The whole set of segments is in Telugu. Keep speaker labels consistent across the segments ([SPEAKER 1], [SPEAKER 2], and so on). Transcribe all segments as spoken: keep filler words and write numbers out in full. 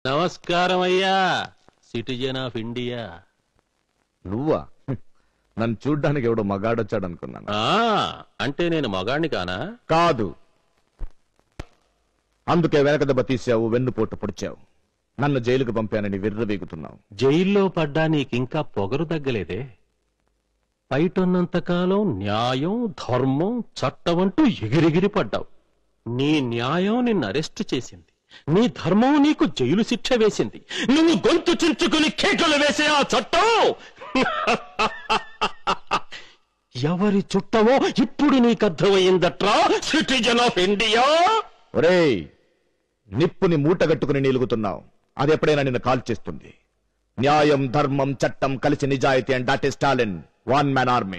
[SPEAKER 1] నమస్కారం అయ్యా, సిటిజన్ ఆఫ్ ఇండియా.
[SPEAKER 2] నువ్వా? నన్ను చూడ్డానికి ఎవడో మగాడొచ్చాడు అనుకున్నాను.
[SPEAKER 1] అంటే నేను మగాడిని కానా?
[SPEAKER 2] కాదు, అందుకే వెనక దెబ్బ తీసావు, వెన్నుపోటు పొడిచావు, నన్ను జైలుకు పంపానని విర్రవీగుతున్నావు.
[SPEAKER 1] జైల్లో పడ్డా నీకింకా పొగరు తగ్గలేదే. బయటన్నంతకాలం న్యాయం, ధర్మం, చట్టం అంటూ ఎగిరెగిరి పడ్డావు. నీ న్యాయం నిన్ను అరెస్ట్ చేసింది, నీ ధర్మం నీకు జైలు శిక్ష వేసింది. నువ్వు గొంతు చించుకుని కేకలు వేసే ఆ చట్టం ఎవరి చుట్టమో ఇప్పుడు నీకు అర్థమైందట్రా, సిటిజన్ ఆఫ్ ఇండియా.
[SPEAKER 2] ఒరేయ్, నిప్పుని మూటగట్టుకుని నిలుగుతున్నావు, అది ఎప్పుడైనా నిన్ను కాల్ చేస్తుంది. న్యాయం, ధర్మం, చట్టం కలిసి నిజాయితీ and that is Stalin one man army.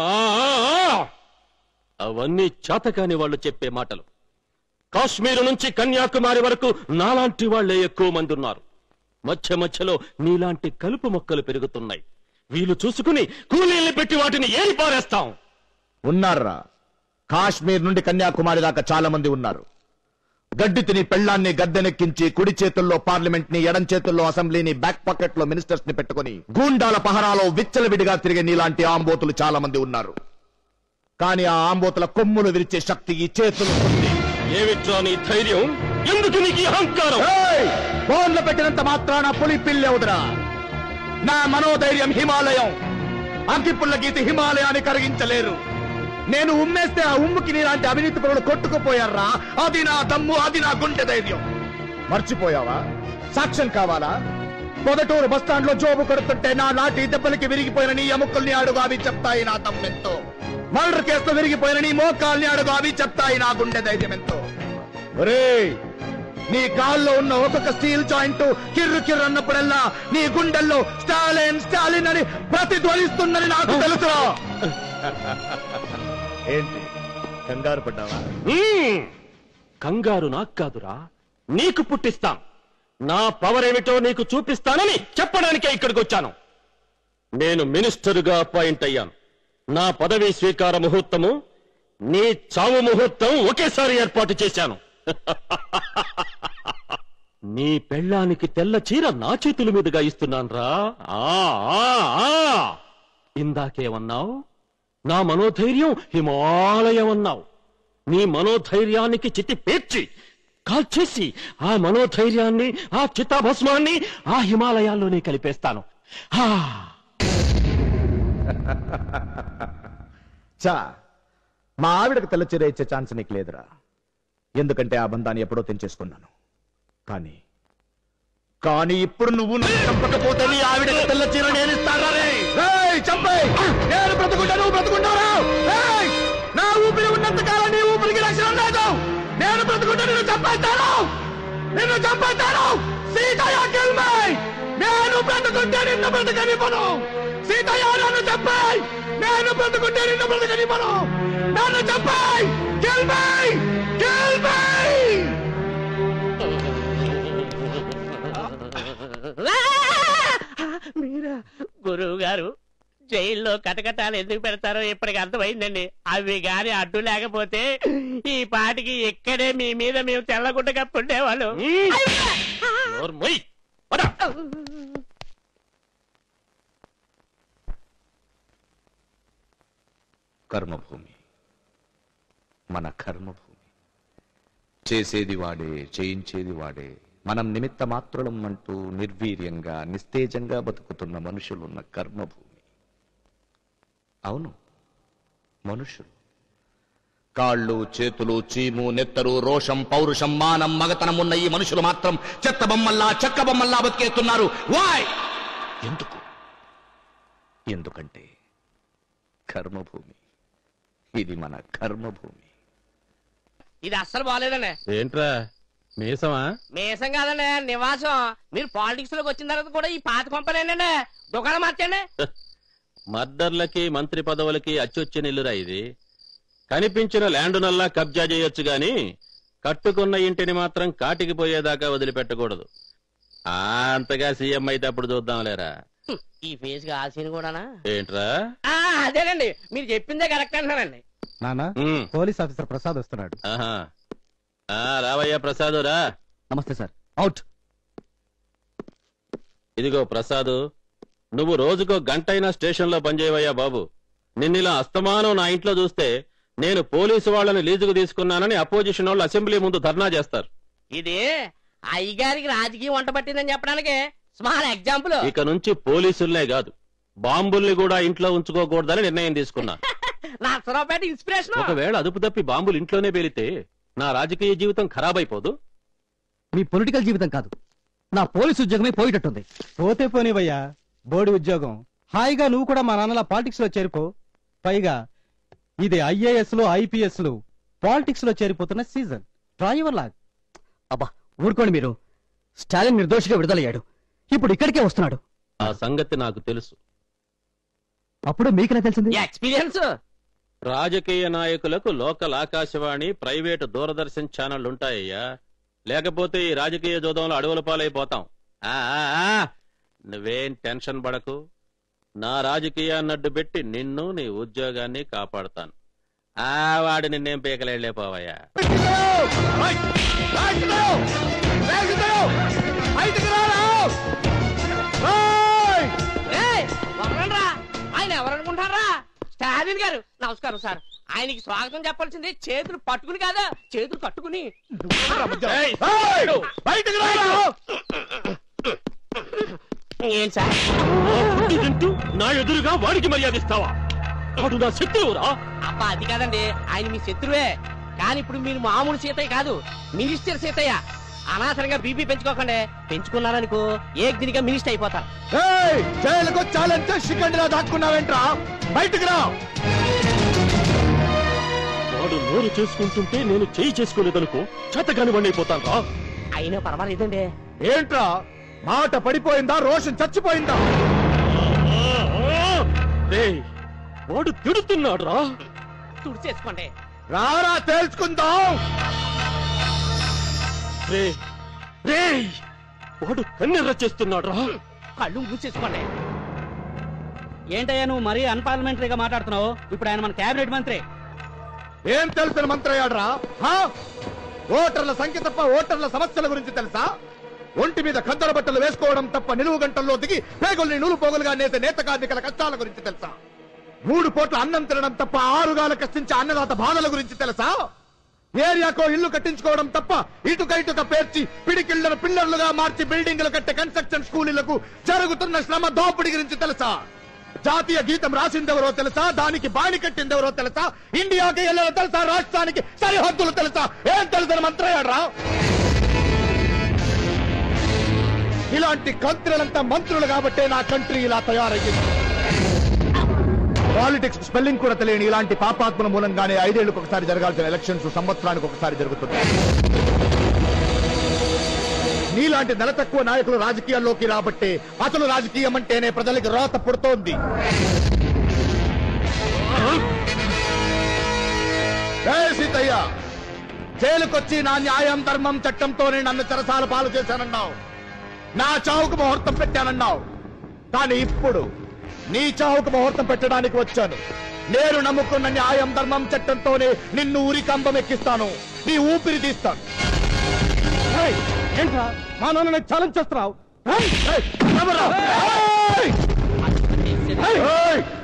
[SPEAKER 1] అవన్నీ చేతకాని వాళ్ళు చెప్పే మాటలు. కాశ్మీరు నుంచి కన్యాకుమారి వరకు నాలాంటి వాళ్లే ఎక్కువ మంది ఉన్నారు. మధ్య మధ్యలో నీలాంటి కలుపు మొక్కలు పెరుగుతున్నాయి. వీలు చూసుకుని కూలీల్ని పెట్టి వాటిని ఏరి పారేస్తాం.
[SPEAKER 2] ఉన్నారా? కాశ్మీర్ నుండి కన్యాకుమారి దాకా చాలా మంది ఉన్నారు. గడ్డి తిని పెళ్లాన్ని గద్దెనెక్కించి కుడి చేతుల్లో పార్లమెంట్ ని, ఎడం చేతుల్లో అసెంబ్లీని, బ్యాక్ పాకెట్ లో మినిస్టర్స్ ని పెట్టుకుని గూండాల పహరాలో విచ్చలవిడిగా తిరిగే నీలాంటి ఆంబోతులు చాలా మంది ఉన్నారు. కానీ ఆ ఆంబోతుల కొమ్ములు విరిచే శక్తి ఈ చేతులు ఉంది.
[SPEAKER 1] ఏమిట్రా నీ ధైర్యం? ఎందుకు నీకు అహంకారం?
[SPEAKER 2] బోన్లు పెట్టినంత మాత్రాన పులి పిల్లెవుదురా. నా మనోధైర్యం హిమాలయం. అగ్గిపుల్ల గీతి హిమాలయాన్ని కరిగించలేరు. నేను ఉమ్మేస్తే ఆ ఉమ్ముకి నీలాంటి అవినీతి పరులు కొట్టుకుపోయారా. అది నా దమ్ము, అది నా గుండె ధైర్యం. మర్చిపోయావా? సాక్ష్యం కావాలా? పొదటూరు బస్టాండ్ లో జోబు కొడుతుంటే నా నాటి దెబ్బలకి విరిగిపోయిన నీ ఎముకల్ని అడుగు, అవి చెప్తాయి నా దమ్మెంతో. మర్డర్ కేసులో విరిగిపోయిన నీ మోకాల్ని అడుగు, అవి చెప్తాయి నా గుండె ధైర్యం ఎంతో. ఒరేయ్, నీ కాల్లో ఉన్న ఒక్కొక్క స్టీల్ జాయింట్ కిర్రు కిర్రు అన్నప్పుడల్లా నీ గుండెల్లో స్టాలిన్ స్టాలిన్ అని ప్రతిధ్వనిస్తుందని నాకు తెలుసురా. ఏంటి కంగారు పడ్డావా?
[SPEAKER 1] కంగారు నాకు కాదురా, నీకు పుట్టిస్తాం. నా పవర్ ఏమిటో నీకు చూపిస్తానని చెప్పడానికే ఇక్కడికి వచ్చాను. నేను మినిస్టర్గా అపాయింట్ అయ్యాను. నా పదవీ స్వీకార ముహూర్తము, నీ చావు ముహూర్తం ఒకేసారి ఏర్పాటు చేశాను. నీ పెళ్ళానికి తెల్ల చీర నా చేతుల మీదుగా ఇస్తున్నాను రా. ఇందాకేమన్నావు? నా మనోధైర్యం హిమాలయం అన్నావు. నీ మనోధైర్యానికి చితి పేర్చి కాల్చేసి ఆ మనోధైర్యాన్ని, ఆ చితాభస్మాన్ని ఆ హిమాలయాల్లోనే కలిపేస్తాను.
[SPEAKER 2] చా, మా ఆవిడకు తెల్ల చీర ఇచ్చే ఛాన్స్ నీకు లేదురా. ఎందుకంటే ఆ బంధాన్ని ఎప్పుడో తెంచేసుకున్నాను. కానీ కానీ ఇప్పుడు నువ్వు చంపకపోతే నీ ఆవిడకు తెల్ల చీర నేను ఇస్తాను. నేను బ్రతుకుంటా, నువ్వు బ్రతుకుంటారా? నా ఊపిరి ఉన్నంత కాలం నీ ఊపిరికి రక్షణ లేదు. నేను బ్రతుకుంటా, నిన్ను చంపేస్తాను, నిన్ను చంపేస్తాను. Seethaiah kill me. నేను బ్రతుకుంటే నిన్ను బ్రతకనివ్వను. సీతయ్య నన్ను చంపేయ్. నేను బ్రతుకుంటే నిన్ను బ్రతకనివ్వను. నన్ను చంపేయ్. Kill me, kill me.
[SPEAKER 3] మీరా? గురువు గారు, జైల్లో కటకటాలు ఎందుకు పెడతారో ఇప్పటికి అర్థమైందండి. అవి గాని అడ్డు లేకపోతే ఈ పాటికి ఇక్కడే మీ మీద మేము తెల్లగుడ్డ కప్పుండేవాళ్ళు.
[SPEAKER 2] కర్మభూమి, మన కర్మభూమి. చేసేది వాడే, చేయించేది వాడే. మనం నిమిత్త మాత్రులం అంటూ నిర్వీర్యంగా, నిస్తేజంగా బతుకుతున్న మనుషులున్న కర్మభూమి. అవును, మనుషులు. కాళ్ళు, చేతులు, చీము, నెత్తరు, రోషం, పౌరుషం, మానం, మగతనమున్న ఈ మనుషులు మాత్రం చెత్త బొమ్మల్లా, చెక్క బొమ్మల్లా బతికేస్తున్నారు. వాయ్? ఎందుకు? ఎందుకంటే కర్మభూమి. ఇది మన కర్మభూమి.
[SPEAKER 3] ఇది అస్సలు బాగాలేదండి.
[SPEAKER 1] ఏంట్రా మీసమా?
[SPEAKER 3] మీసం కాదండి, నివాసం. మీరు పాలిటిక్స్ లోకి వచ్చిన తర్వాత కూడా ఈ పాత కొంపలేనండి. దుకాణం మార్చండి.
[SPEAKER 1] మర్డర్లకి, మంత్రి పదవులకి అచ్చొచ్చిన ఇల్లురా ఇది. కనిపించిన ల్యాండ్ నల్లా కబ్జా చేయొచ్చు గాని కట్టుకున్న ఇంటిని మాత్రం కాటికి పోయేదాకా వదిలిపెట్టకూడదు. ఆ అంతగా సీఎం అయితే అప్పుడు చూద్దాం లేరా.
[SPEAKER 3] ఈ ఫేస్ గా ఆల్సీన్ కూడానా?
[SPEAKER 1] ఏంట్రా?
[SPEAKER 3] అదేనండి, మీరు చెప్పిందే కరెక్ట్ అంటున్నానండి.
[SPEAKER 4] నానా, పోలీస్ ఆఫీసర్ ప్రసాద్ వస్తున్నాడు.
[SPEAKER 1] రావయ్యా ప్రసాద్ రా.
[SPEAKER 4] నమస్తే సార్. అవుట్.
[SPEAKER 1] ఇదిగో ప్రసాద్, నువ్వు రోజుకో గంటైనా స్టేషన్లో పనిచేయవయ్యా బాబు. నిన్నిలా అస్తమానం నా ఇంట్లో చూస్తే నేను పోలీసు వాళ్ళని లీజుకు తీసుకున్నానని అపోజిషన్ వాళ్ళు అసెంబ్లీ ముందు ధర్నా చేస్తారు.
[SPEAKER 3] ఇది అయ్యగారికి రాజకీయం వంట పట్టిందని చెప్పడానికి స్మాల్ ఎగ్జాంపుల్.
[SPEAKER 1] ఇక నుంచి పోలీసుల్నే కాదు, బాంబుల్ని కూడా ఇంట్లో ఉంచుకోకూడదని నిర్ణయం తీసుకున్నా.
[SPEAKER 3] నర్సరావుపేట ఇన్స్పిరేషన్.
[SPEAKER 1] ఒకవేళ అదుపు తప్పి బాంబులు ఇంట్లోనే పేలితే నా రాజకీయ జీవితం ఖరాబ్ అయిపోదు.
[SPEAKER 4] మీ పొలిటికల్ జీవితం కాదు, నా పోలీసు ఉద్యోగమే పోయేటట్టుంది. పోతే పోనివయ్యా బోర్డు ఉద్యోగం. హాయిగా నువ్వు కూడా మా నాన్నలా పాలిటిక్స్ లో చేరిపో. పైగా ఇది ఐఏఎస్ లో ఐపీఎస్ లో పాలిటిక్స్ లో చేరిపోతున్న సీజన్. Try your luck. అబ్బా ఊరుకోండి మీరు. స్టాలిన్ నిర్దోషిగా విడుదలయ్యాడు, ఇప్పుడు ఇక్కడికే వస్తున్నాడు.
[SPEAKER 1] ఆ సంగతి నాకు తెలుసు.
[SPEAKER 4] అప్పుడు మీకెలా తెలిసింది?
[SPEAKER 3] ఎక్స్పీరియన్స్.
[SPEAKER 1] రాజకీయ నాయకులకు లోకల్ ఆకాశవాణి, ప్రైవేటు దూరదర్శన్ ఛానళ్లు ఉంటాయ్యా. లేకపోతే ఈ రాజకీయ జోదంలో అడవుల పాలైపోతాం. ఆ, ఆ, ఆ, నువ్వేం టెన్షన్ పడకు. నా రాజకీయాన్ని అడ్డు పెట్టి నిన్ను నీ ఉద్యోగాన్ని కాపాడుతాను. ఆ వాడి నిన్నేం పీకలేళ్లేపోవయ్యా.
[SPEAKER 3] ఆయన ఎవరనుకుంటారా? స్టాలిన్ గారు. నమస్కారం సార్. ఆయనకి స్వాగతం చెప్పాల్సింది చేతులు పట్టుకుని కాదా, చేతులు కట్టుకుని. ఏం సార్
[SPEAKER 1] నా ఎదురుగా వాడికి మర్యాద ఇస్తావా? వాడు నా శత్రువురా.
[SPEAKER 3] అబ్బా అది కాదండి, ఆయన మీ శత్రువే. కానీ ఇప్పుడు మీరు మామూలు సీతయ్య కాదు, మినిస్టర్ సీతయ్య. అనవసరంగా బీపీ పెంచుకోకండి. పెంచుకున్నారనుకో ఏక్ మినిస్టర్ అయిపోతారు.
[SPEAKER 2] జైలుకు ఛాలెంజ్ శిఖండిలా దాక్కున్నావేంట్రా? బయటకు రా.
[SPEAKER 1] వాడు నోరు చేసుకుంటుంటే నేను చేయి చేసుకోలేదనుకో చేతగాని వాడిని అయిపోతాను రా.
[SPEAKER 3] అయినా పర్వాలేదండి.
[SPEAKER 2] ఏంట్రా మాట పడిపోయిందా? రోషన్ చచ్చిపోయిందా?
[SPEAKER 1] రేయ్, వాడు తిడుతున్నాడు రా.
[SPEAKER 3] తుడిచేసుకోండి.
[SPEAKER 2] రారా తేల్చుకుందాం.
[SPEAKER 1] రే రేయ్, వాడు కన్నెర్ర చేస్తున్నాడు రా.
[SPEAKER 3] కళ్ళు మూసేసుకోండి.
[SPEAKER 4] ఏంటయ్యా నువ్వు మరీ అన్పార్లమెంటరీగా మాట్లాడుతున్నావు? ఇప్పుడు ఆయన మన కేబినెట్ మంత్రి.
[SPEAKER 2] ఏం తెలిసిన మంత్రయ్యాడ్రా? ఓటర్ల సంఖ్య తప్ప ఓటర్ల సమస్యల గురించి తెలుసా? ఒంటి మీద ఖద్దర బట్టలు వేసుకోవడం తప్ప నిలువు గంటల్లో దిగి పేగుల్ని నూలు పోగులుగా నేసే నేత కార్మికుల కష్టాల గురించి తెలుసా? మూడు పూట్ల అన్నం తినడం తప్ప ఆరుగాల కష్టించే అన్నదాత బాధల గురించి తెలుసా? ఏరియాకో ఇల్లు కట్టించుకోవడం తప్ప ఇటుక ఇటుక పేర్చి పిడికిళ్లను పిల్లర్లుగా మార్చి బిల్డింగ్లు కట్టే కన్స్ట్రక్షన్ స్కూలీలకు జరుగుతున్న శ్రమ దోపిడీ గురించి తెలుసా? జాతీయ గీతం రాసిందెవరో తెలుసా? దానికి బాణి కట్టిందెవరో తెలుసా? ఇండియాకి ఎల్లరో తెలుసా? రాష్ట్రానికి సరిహద్దులు తెలుసా? ఏం తెలుసని మంత్రయ్యాడ్రా? ఇలాంటి కంత్రులంతా మంత్రులు కాబట్టే నా కంట్రీ ఇలా తయారయ్యింది. పాలిటిక్స్ స్పెల్లింగ్ కూడా తెలియని ఇలాంటి పాపాత్మల మూలంగానే ఐదేళ్లకు ఒకసారి జరగాల్సిన ఎలక్షన్స్ సంవత్సరానికి ఒకసారి జరుగుతున్నాయి. నీలాంటి నెల తక్కువ నాయకులు రాజకీయాల్లోకి రాబట్టే అసలు రాజకీయం అంటేనే ప్రజలకి రోత పుడుతోంది. సీతయ్య, జైలుకొచ్చి నా న్యాయం ధర్మం చట్టంతోనే నన్ను చెరసాల పాలు చేశానన్నావు, నా చావుకు ముహూర్తం పెట్టానన్నావు. కానీ ఇప్పుడు నీ చావుకు ముహూర్తం పెట్టడానికి వచ్చాను. నేను నమ్ముకున్న న్యాయం ధర్మం చట్టంతోనే నిన్ను ఊరి కంబం ఎక్కిస్తాను, నీ ఊపిరి తీస్తాను.
[SPEAKER 4] ఏంట్రా మా నాన్న ఛాలెంజ్ చేస్తున్నావు?
[SPEAKER 2] ఏయ్! ఏయ్! ఏయ్!